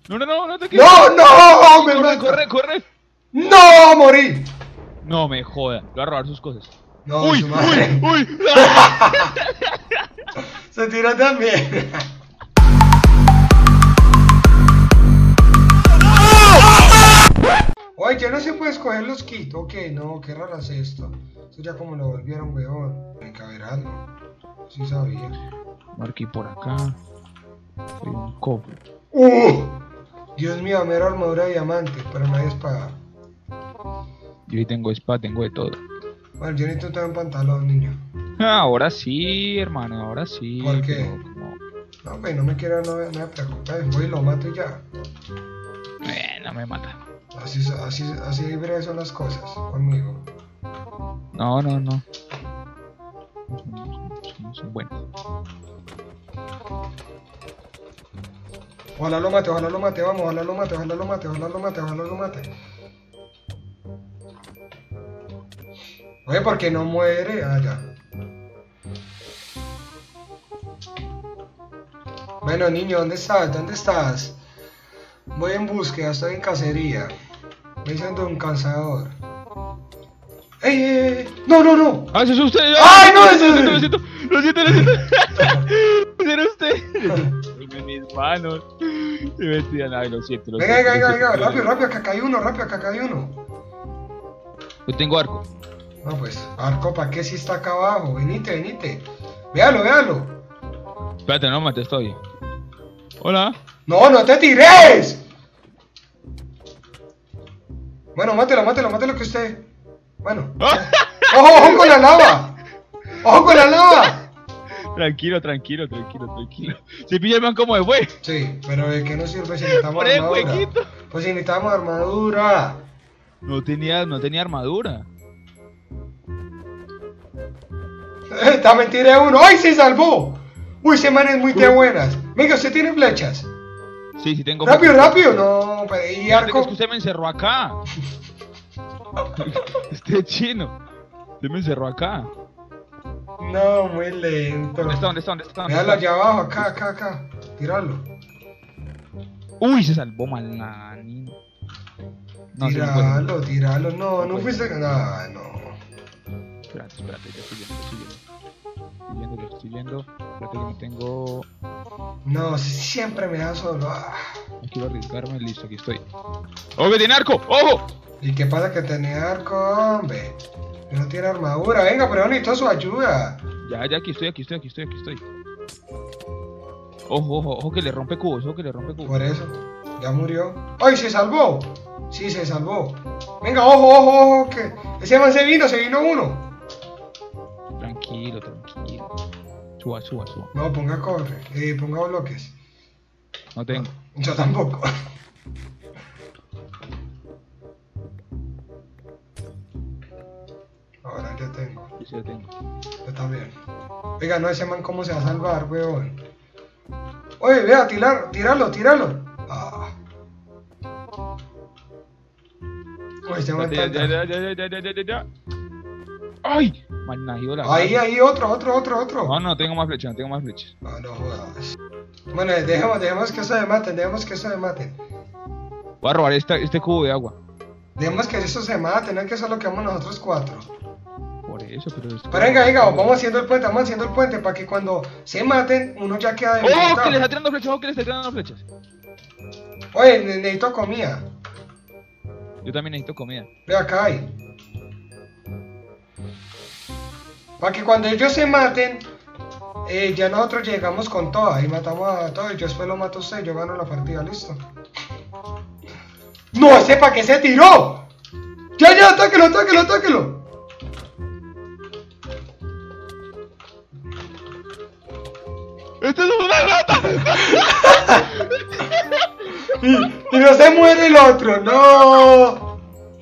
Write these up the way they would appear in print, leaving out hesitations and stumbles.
No, no, no, no te quedes. ¡No, no! ¡Me Corre, mata! corre, corre. ¡No! ¡Morí! No me joda. Le voy a robar sus cosas. No, Uy, su madre. uy, uy. Se tiró también. Oye, ya no se puede escoger los kits. Ok, no, qué raro es esto. Esto ya como lo volvieron, weón. Hay que ver algo. Sí sabía. Marqué por acá. Soy un cofre. Dios mío, mera armadura de diamante, pero no hay espada. Yo ahí tengo espada, tengo de todo. Bueno, yo necesito tener un pantalón, niño. Ahora sí, hermano, ahora sí. ¿Por qué? pero como- No, pues no me quiero, no me preocupes. Voy y lo mato y ya. No me mata. Así breves son las cosas conmigo. No, no, no. Son buenos. Ojalá lo mate, vamos, ojalá lo mate, ojalá lo mate, ojalá lo mate, ojalá lo mate. Oye, ¿por qué no muere? Ah, ya. Bueno, niño, ¿dónde estás? ¿Dónde estás? Voy en búsqueda, estoy en cacería. Voy siendo un cazador. ¡Ey, ey, ey! ¡No, no, no! ¡Ah, ese es usted! ¡Ay, no, lo ese siento, es- lo siento, lo siento, lo siento! ¡Ese era usted! En mis manos. Se metían, ay, lo siento, lo Venga, siento. venga, lo venga, siento. rápido, rápido, acá hay uno, rápido, acá hay uno. Yo tengo arco. No, pues, arco, ¿para qué si está acá abajo? Venite, venite. Véalo, véalo. Espérate, no mates todavía. Hola. ¡No, no te tires! Bueno, mátelo, mátelo, mátelo que usted. Bueno. ¡Ojo, ojo con la lava! ¡Ojo con la lava! Tranquilo, tranquilo, tranquilo, tranquilo. Se pilla el man como de fue. Sí, pero ¿de qué nos sirve si necesitamos Por el armadura? huequito. Pues si necesitamos armadura. No tenía armadura. También tiré uno. ¡Ay, se salvó! Uy, ese man es muy de buenas. Venga, ¿usted tiene flechas? Sí, sí tengo. Rápido, rápido. No, pero ¿y Fíjate que arco? es que usted me encerró acá. Este chino. Usted me encerró acá. No, muy lento. ¿Dónde está? ¿Dónde está? ¿Dónde está? ¿Dónde Véalo está? allá abajo, acá, acá, acá. Tíralo. Uy, se salvó mal la niña. No, se me fue. Tíralo, tíralo. No, no fuiste. No, no. Espérate, espérate, ya estoy viendo, estoy viendo. Estoy viendo, ya estoy viendo. Espérate que no tengo. No, siempre me da solo. Ah. No quiero arriesgarme, listo, aquí estoy. ¡Oh, que tiene arco! ¡Ojo! ¿Y qué pasa que tenía arco, hombre? Que no tiene armadura. Venga, pero necesito su ayuda. Ya, aquí estoy, aquí estoy, aquí estoy, aquí estoy. Ojo, ojo, ojo que le rompe cubos, ojo que le rompe cubos. Por eso. Ya murió. ¡Ay, se salvó! Sí, se salvó. Venga, ojo, ojo, ojo. Que ese man se vino uno. Tranquilo, tranquilo. Suba, suba, suba. No, ponga corre. Ponga bloques. No tengo. Yo tampoco. Ahora ya tengo. Yo sí lo tengo. Yo también. Oiga, no, ese man cómo se va a salvar, weón. Oye, vea, tíralo, tíralo. Ah. Oye, este man Espérate, está... ya. ¡Ay! Mal nacido la Ahí, gata. ahí, otro. No, no tengo más flechas, no tengo más flechas. No, no jodas. Bueno, dejemos que eso se maten, dejemos que eso se maten. Voy a robar este cubo de agua. Dejemos que eso se maten, no es que eso lo quedamos nosotros cuatro. Por eso, pero... Pero venga, vamos haciendo el puente para que cuando se maten, uno ya queda ¡Oh! Que le debilitado. está tirando flechas, ¡oh! Que le está tirando flechas. Oye, necesito comida. Yo también necesito comida. Ve acá hay. Para que cuando ellos se maten, ya nosotros llegamos con todas y matamos a todos. Y yo después lo mato a usted y yo gano la partida, listo. ¡No! ¡Ese para qué se tiró! ¡Ya, atáquelo, atáquelo, atáquelo! ¡Esto es una rata! Y no se muere el otro, no.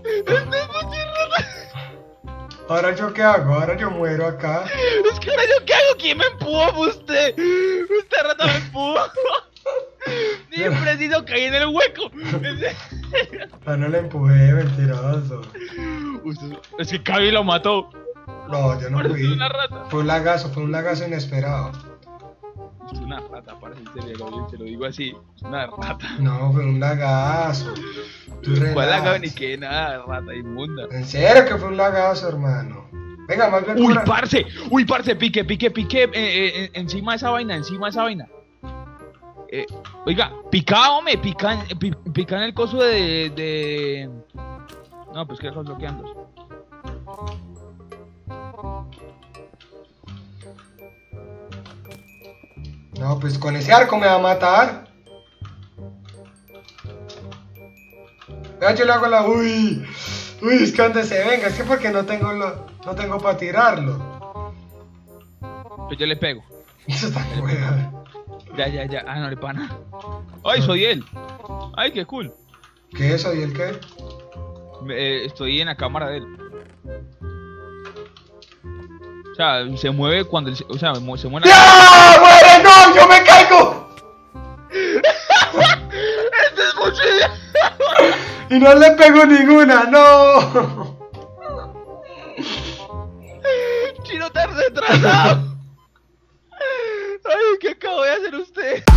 Ahora yo qué hago, ahora yo muero acá. Es que ahora yo qué hago, ¿quién me empujó? Usted rata me empujó. Ni preciso caí en el hueco. Ah, no le empujé, mentiroso. Es que Cavi lo mató. No, yo no Por eso fui. es una rata. Fue un lagazo inesperado. es una rata, parece te lo digo así, es una rata. No, fue un lagazo. Tú ¿Cuál relajas. lagazo ni qué nada, rata inmunda? En serio que fue un lagazo, hermano. Venga, más bien. Uy, parce, pique, encima de esa vaina, oiga, pica, hombre, pica en el coso de... No, pues que estás bloqueando. No, pues con ese arco me va a matar. Vea, yo le hago la... Uy, es que donde se venga, es que porque no tengo para tirarlo. Pues yo le pego. Eso está bueno. Ya, no le pana. Ay, soy él. Ay, qué cool. ¿Qué es eso y el qué? Estoy en la cámara de él. O sea, se mueve cuando él se mueve. ¡Ya! ¡Muere! ¡No! ¡Yo me caigo! ¡Este es mucho! Y no le pego ninguna, no. Chino, te has retrasado. Ay, ¿qué acabo de hacer usted?